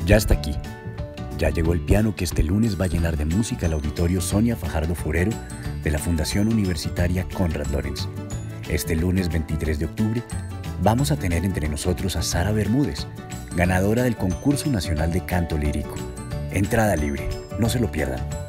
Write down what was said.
Ya está aquí. Ya llegó el piano que este lunes va a llenar de música el auditorio Sonia Fajardo Forero de la Fundación Universitaria Konrad Lorenz. Este lunes 23 de octubre vamos a tener entre nosotros a Sara Bermúdez, ganadora del Concurso Nacional de Canto Lírico. Entrada libre, no se lo pierdan.